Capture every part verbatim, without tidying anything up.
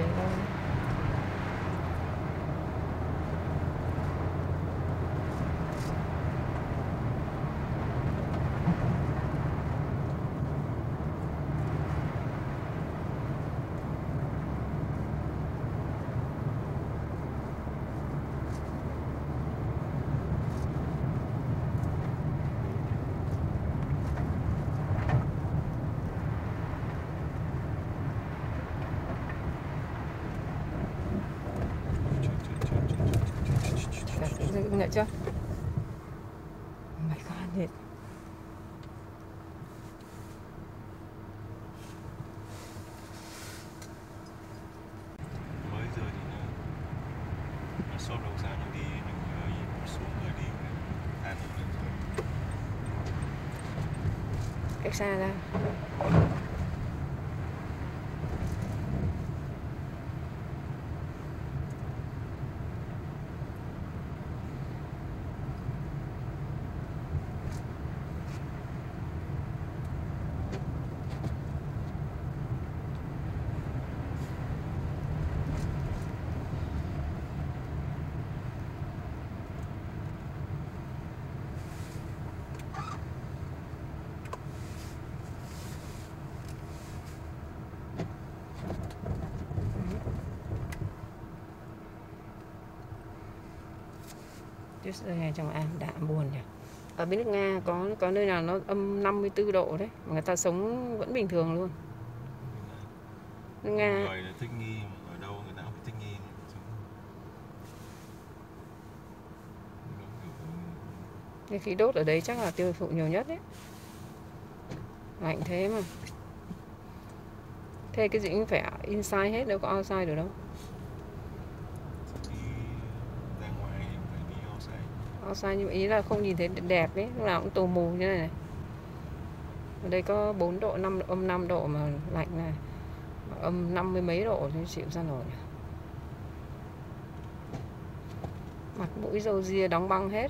đấy thôi. Dừng lại chưa? Oh my god, it. Mới giờ thì nó nó shop đâu xa nó đi những người xuống người đi than lên rồi. Cách xa ra. Tuyết rơi này trong Am đã buồn nhỉ. Ở bên nước Nga có có nơi nào nó âm năm mươi tư độ đấy mà người ta sống vẫn bình thường luôn. Nước Nga người là thích nghi, ở đâu người ta cũng thích nghi. Cái khí đốt ở đấy chắc là tiêu thụ nhiều nhất đấy. Lạnh thế mà. Thế cái gì cũng phải inside hết, đâu có outside được đâu. Outside nhưng ý là không nhìn thấy đẹp ấy, lúc nào cũng tù mù như này này. Ở đây có bốn độ, năm âm năm độ mà lạnh này. Âm năm mươi mấy độ thì chịu ra nổi. Mặt mũi râu ria đóng băng hết.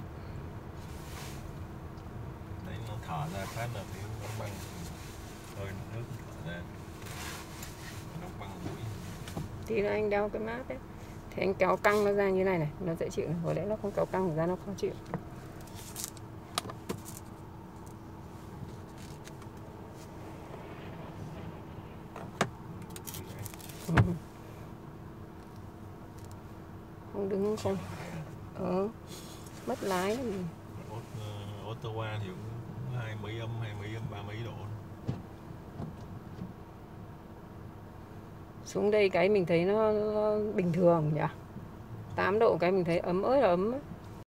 Đấy nó thở ra phát là thấy đóng băng, hơi nước thở ra đóng băng mũi. Tí nữa anh đeo cái mát đấy, thì anh kéo căng nó ra như này này, nó dễ chịu. Hồi đấy nó không kéo căng ra nó khó chịu. Ừ. Không đứng không ừ. Mất lái gì. Ottawa thì cũng hai mấy âm, hai mấy âm, ba mấy độ. Xuống đây cái mình thấy nó, nó bình thường nhỉ. Tám độ cái mình thấy ấm ơi là ấm ấy.